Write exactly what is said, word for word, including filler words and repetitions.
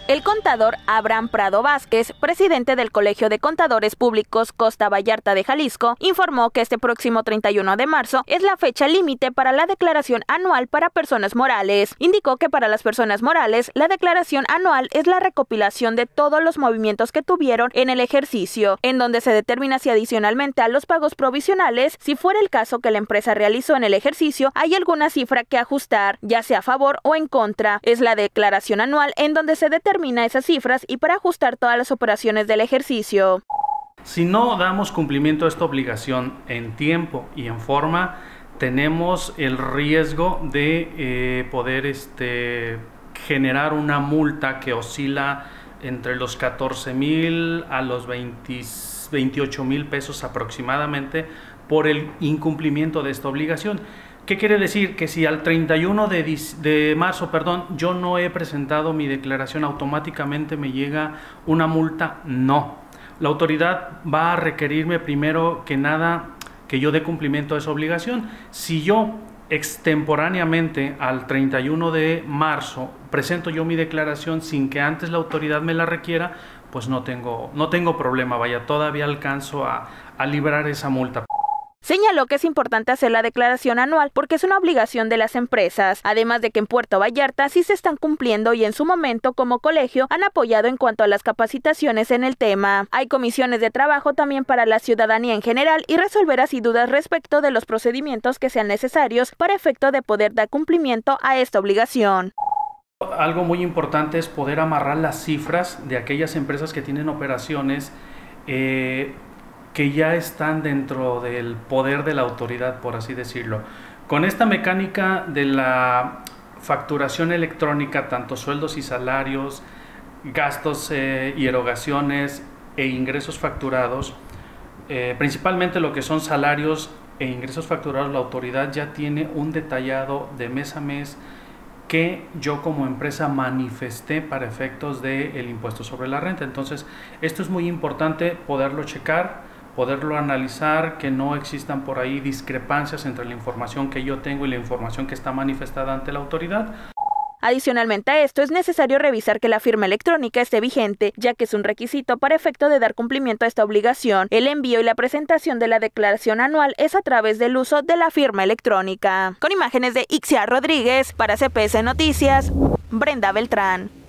El contador Abraham Prado Vázquez, presidente del Colegio de Contadores Públicos Costa Vallarta de Jalisco, informó que este próximo treinta y uno de marzo es la fecha límite para la declaración anual para personas morales. Indicó que para las personas morales, la declaración anual es la recopilación de todos los movimientos que tuvieron en el ejercicio, en donde se determina si adicionalmente a los pagos provisionales, si fuera el caso que la empresa realizó en el ejercicio, hay alguna cifra que ajustar, ya sea a favor o en contra. Es la declaración anual en donde se determina esas cifras y para ajustar todas las operaciones del ejercicio. Si no damos cumplimiento a esta obligación en tiempo y en forma, tenemos el riesgo de eh, poder este, generar una multa que oscila entre los catorce mil a los veintiocho mil pesos aproximadamente por el incumplimiento de esta obligación. ¿Qué quiere decir? Que si al treinta y uno de marzo, perdón, yo no he presentado mi declaración, automáticamente me llega una multa. No. La autoridad va a requerirme primero que nada que yo dé cumplimiento a esa obligación. Si yo extemporáneamente al treinta y uno de marzo presento yo mi declaración sin que antes la autoridad me la requiera, pues no tengo, no tengo problema, vaya, todavía alcanzo a, a librar esa multa. Señaló que es importante hacer la declaración anual porque es una obligación de las empresas, además de que en Puerto Vallarta sí se están cumpliendo y en su momento como colegio han apoyado en cuanto a las capacitaciones en el tema. Hay comisiones de trabajo también para la ciudadanía en general y resolver así dudas respecto de los procedimientos que sean necesarios para efecto de poder dar cumplimiento a esta obligación. Algo muy importante es poder amarrar las cifras de aquellas empresas que tienen operaciones eh, que ya están dentro del poder de la autoridad, por así decirlo. Con esta mecánica de la facturación electrónica, tanto sueldos y salarios, gastos eh, y erogaciones e ingresos facturados, eh, principalmente lo que son salarios e ingresos facturados, la autoridad ya tiene un detallado de mes a mes que yo como empresa manifesté para efectos del impuesto sobre la renta. Entonces, esto es muy importante poderlo checar, poderlo analizar, que no existan por ahí discrepancias entre la información que yo tengo y la información que está manifestada ante la autoridad. Adicionalmente a esto, es necesario revisar que la firma electrónica esté vigente, ya que es un requisito para efecto de dar cumplimiento a esta obligación. El envío y la presentación de la declaración anual es a través del uso de la firma electrónica. Con imágenes de Ixia Rodríguez, para C P S Noticias, Brenda Beltrán.